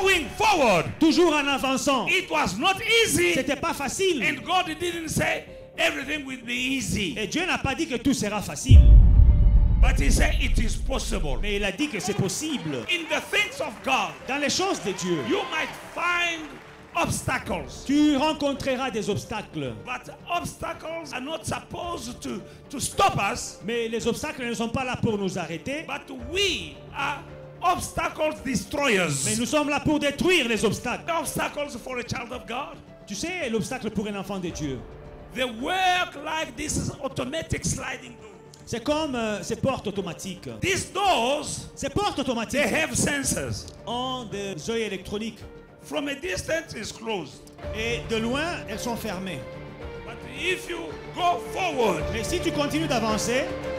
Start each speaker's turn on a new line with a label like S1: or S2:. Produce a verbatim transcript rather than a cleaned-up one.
S1: going forward.
S2: Toujours en avançant.
S1: It was not easy.
S2: C'était pas facile.
S1: And God didn't say everything will be easy.
S2: Et Dieu n'a pas dit que tout sera facile.
S1: But he said it is possible.
S2: Mais il a dit que c'est possible.
S1: In the things of God,
S2: Dans les choses de Dieu,
S1: you might find obstacles.
S2: tu rencontreras des obstacles.
S1: But obstacles are not supposed to, to stop us.
S2: Mais les obstacles ne sont pas là pour nous arrêter.
S1: But we are obstacles destroyers.
S2: Mais nous sommes là pour détruire les obstacles.
S1: Obstacles for a child of God.
S2: Tu sais, l'obstacle pour un enfant de Dieu,
S1: They work like this automatic sliding door.
S2: c'est comme euh, ces portes automatiques.
S1: These doors,
S2: Ces portes
S1: they
S2: automatiques
S1: have sensors.
S2: ont des yeux électroniques.
S1: From a distance, it's closed.
S2: Et de loin, elles sont fermées.
S1: But if you go forward,
S2: Mais si tu continues d'avancer,